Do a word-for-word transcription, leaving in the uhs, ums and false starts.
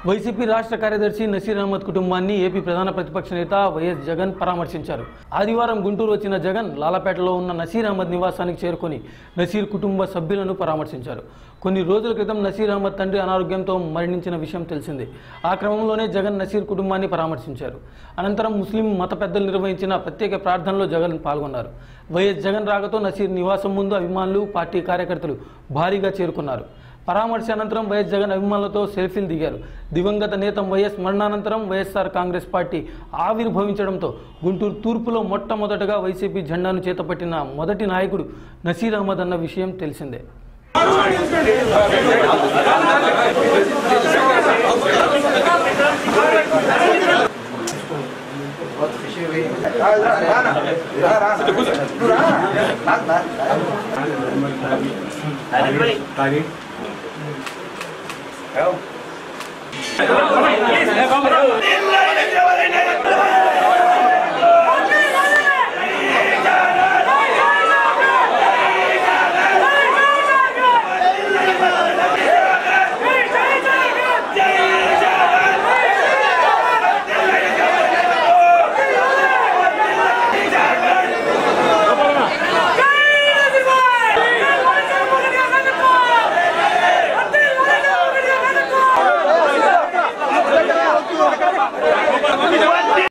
YCP రాష్ట్ర కార్యదర్శి నసీర్ అహ్మద్ కుటుంబాన్ని ఏపీ ప్రధాన ప్రతిపక్ష నేత వైఎస్ జగన్ పరామర్శించారు. ఆదివారం గుంటూరు వచ్చిన జగన్ లాలాపేటలో ఉన్న నసీర్ అహ్మద్ నివాసానికి చేరుకొని నసీర్ కుటుంబ సభ్యులను పరామర్శించారు. కొన్ని రోజుల క్రితం నసీర్ అహ్మద్ తండ్రి అనారోగ్యంతో మరణించిన విషయం తెలిసిందే. ఆ క్రమంలోనే జగన్ నసీర్ కుటుంబాన్ని పరామర్శించారు. అనంతరం ముస్లిం మత పెద్దలు నిర్వహించిన ప్రత్యేక ప్రార్థనలో జగన్ పాల్గొన్నారు. వైఎస్ జగన్ రాకతో నసీర్ నివాసం ముందు అభిమానులు, పార్టీ కార్యకర్తలు భారీగా చేరుకున్నారు. పరామర్శ అనంతరం వైఎస్ జగన్ అభిమానులతో సెల్ఫీలు దిగారు. దివంగత నేత వైఎస్ మరణానంతరం వైఎస్ఆర్ కాంగ్రెస్ పార్టీ ఆవిర్భవించడంతో గుంటూరు తూర్పులో మొట్టమొదటగా వైసీపీ జెండాను చేతపట్టిన మొదటి నాయకుడు నసీర్ అహ్మద్ అన్న విషయం తెలిసిందే. Go.